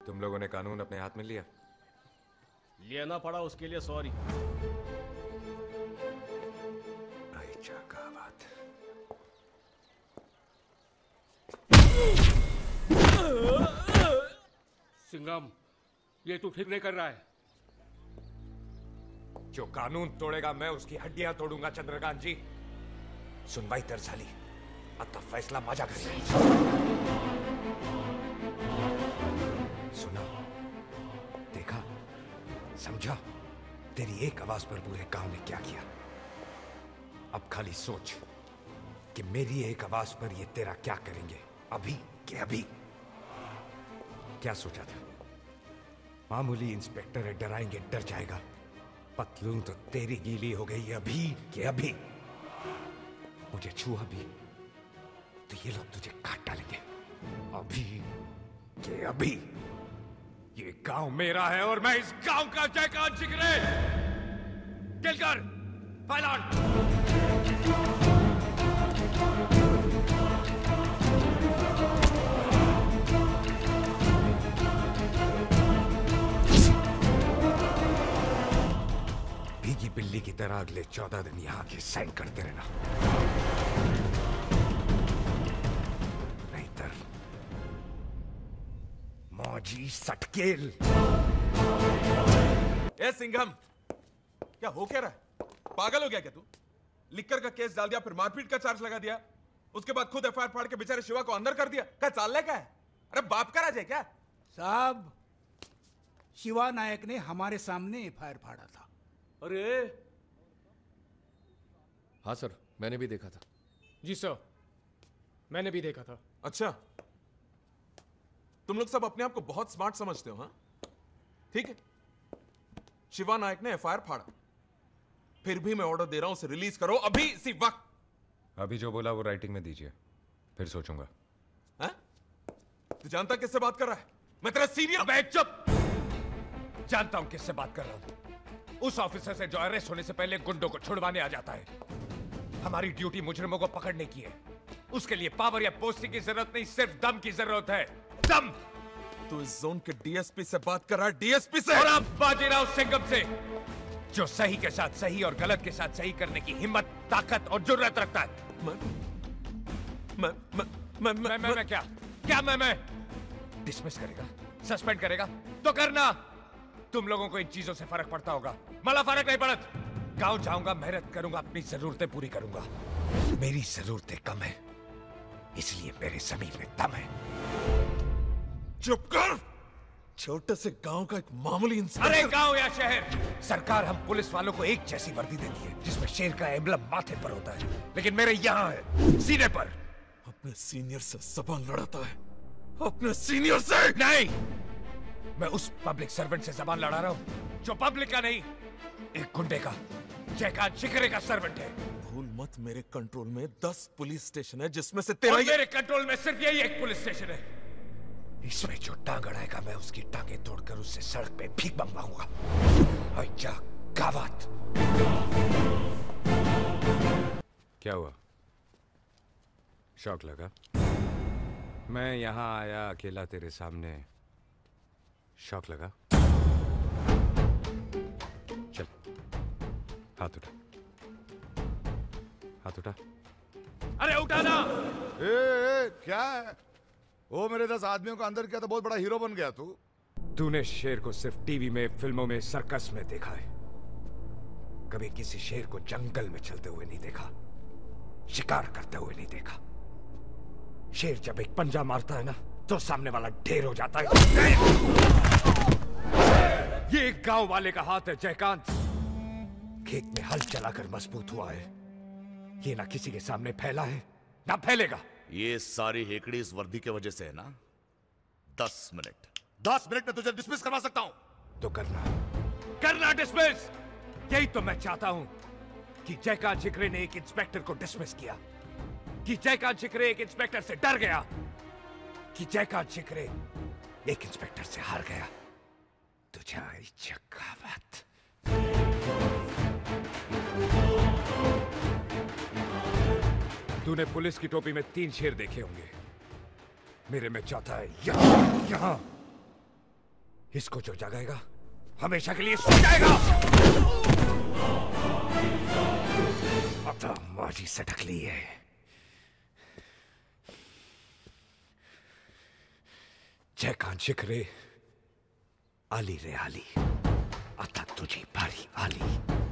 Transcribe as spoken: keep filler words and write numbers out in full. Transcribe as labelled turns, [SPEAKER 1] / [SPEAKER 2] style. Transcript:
[SPEAKER 1] तुम लोगों ने कानून अपने हाथ में लिया।
[SPEAKER 2] लेना पड़ा उसके लिए सॉरी।
[SPEAKER 1] आइचा का बात।
[SPEAKER 2] सिंघम, ये तू ठीक नहीं कर रहा है।
[SPEAKER 1] जो कानून तोड़ेगा मैं उसकी हड्डियां तोड़ूंगा चंद्रकांत जी। सुनवाई दर्ज झाली, आता फैसला माझ्या घरी। सुना, देखा, समझा, तेरी एक आवाज पर पूरे गांव ने क्या किया। अब खाली सोच कि मेरी एक आवाज पर ये तेरा क्या करेंगे, अभी के अभी। क्या सोचा था? मामूली इंस्पेक्टर है, डराएंगे डर जाएगा। पतलून तो तेरी गीली हो गई अभी के अभी। मुझे छुआ भी तो ये लोग तुझे काट डालेंगे अभी के अभी। ये गांव मेरा है और मैं इस गांव का जयकांत जिगरे। किलकर पायलट। भीगी बिल्ली की तरह अगले चौदह दिन यहां के साइन करते रहना, नहींतर मौजी सटकेल।
[SPEAKER 3] ए सिंघम, क्या हो क्या रहा है? पागल हो गया क्या तू? लिक्कर का केस डाल दिया, फिर मारपीट का चार्ज लगा दिया, उसके बाद खुद एफआईआर फाड़ के बेचारे शिवा को अंदर कर दिया। क्या चाल क्या है? अरे बाप का राज है क्या?
[SPEAKER 4] साहब, शिवा नायक ने हमारे सामने एफआईआर फाड़ा था।
[SPEAKER 2] अरे
[SPEAKER 5] हाँ सर, मैंने भी देखा था।
[SPEAKER 2] जी सर, मैंने भी देखा था।
[SPEAKER 3] अच्छा, तुम लोग सब अपने आप को बहुत स्मार्ट समझते हो, हाँ? ठीक है, शिवा नायक ने एफआईआर फाड़ा, फिर भी मैं ऑर्डर दे रहा हूं उसे रिलीज करो अभी इसी वक्त।
[SPEAKER 1] अभी जो बोला वो राइटिंग में दीजिए, फिर सोचूंगा।
[SPEAKER 3] हाँ? तू जानता किससे बात कर रहा है? मैं तेरा सीनियर।
[SPEAKER 1] अबे चुप! जानता हूं किससे बात कर रहा हूं। उस ऑफिसर से जो अरेस्ट होने से पहले गुंडों को छुड़वाने आ जाता है। हमारी ड्यूटी मुजरिमों को पकड़ने की है। उसके लिए पावर या पोस्टिंग की जरूरत नहीं, सिर्फ दम की जरूरत है। दम!
[SPEAKER 3] तू इस जोन के डीएसपी से बात कर रहा है, डीएसपी से।
[SPEAKER 1] और अब बाजीराव सिंघम से, जो सही के साथ सही और गलत के साथ सही करने की हिम्मत, ताकत और जुर्रत रखता है।
[SPEAKER 3] मैं मैं मैं मैं
[SPEAKER 1] मैं मैं मैं क्या क्या मैं मैं डिसमिस करेगा, सस्पेंड करेगा तो करना। तुम लोगों को इन चीजों से फर्क पड़ता होगा, मला फर्क नहीं पड़त। गांव जाऊंगा, मेहनत करूंगा, अपनी जरूरतें पूरी करूंगा। मेरी जरूरतें कम है, इसलिए मेरे जमीन में दम है।
[SPEAKER 3] चुप कर! छोटे से गांव का एक मामूली इंसान।
[SPEAKER 1] अरे गांव या शहर, सरकार हम पुलिस वालों को एक जैसी वर्दी देती है जिसमें शेर का एम्बलम माथे पर होता है, लेकिन मेरे यहाँ है सीने पर।
[SPEAKER 3] अपने सीनियर से जबान लड़ाता है, अपने सीनियर से
[SPEAKER 1] नहीं। मैं उस पब्लिक सर्वेंट से जबान लड़ा रहा हूं जो पब्लिक का नहीं, एक गुंडे का, जयकांत जिगरे का सर्वेंट है।
[SPEAKER 3] भूल मत, मेरे कंट्रोल में दस पुलिस स्टेशन है जिसमें से तेरा ये...
[SPEAKER 1] मेरे कंट्रोल में सिर्फ यही एक पुलिस स्टेशन है। इसमें जो टांग अड़ाएगा मैं उसकी टांगें तोड़कर उससे सड़क पे भीख मंगवाऊंगा। आइचा गावत। क्या हुआ? शौक लगा? मैं यहां आया अकेला तेरे सामने, शौक लगा? चल, हाथ उठा, हाथ उठा। अरे उठा ना!
[SPEAKER 6] ए, ए, क्या है? वो मेरे दस आदमियों को अंदर किया तो बहुत बड़ा हीरो बन गया तू।
[SPEAKER 1] तूने शेर को सिर्फ टीवी में, फिल्मों में, सर्कस में देखा है। कभी किसी शेर को जंगल में चलते हुए नहीं देखा, शिकार करते हुए नहीं देखा। शेर जब एक पंजा मारता है ना तो सामने वाला ढेर हो जाता है। ये एक गांव वाले का हाथ है जयकांत। खेत में हल चलाकर मजबूत हुआ है, ये ना किसी के सामने फैला है ना फैलेगा।
[SPEAKER 6] ये सारी हेकड़ी इस वर्दी के वजह से है ना? दस मिनट दस मिनट में तुझे डिसमिस करवा सकता हूं।
[SPEAKER 1] तो करना करना डिसमिस। यही तो मैं चाहता हूं कि जयकांत जिगरे ने एक इंस्पेक्टर को डिसमिस किया, कि जयकांत जिगरे एक इंस्पेक्टर से डर गया, कि जयकांत जिगरे एक इंस्पेक्टर से हार गया। तुझे चकावत। तूने पुलिस की टोपी में तीन शेर देखे होंगे, मेरे में चौथा है यहाँ, यहाँ। इसको जो जगाएगा हमेशा के लिए सो जाएगा। आता माझी सटकली है। जय कांशिक रे आली रे आली, आता तुझी बारी आली।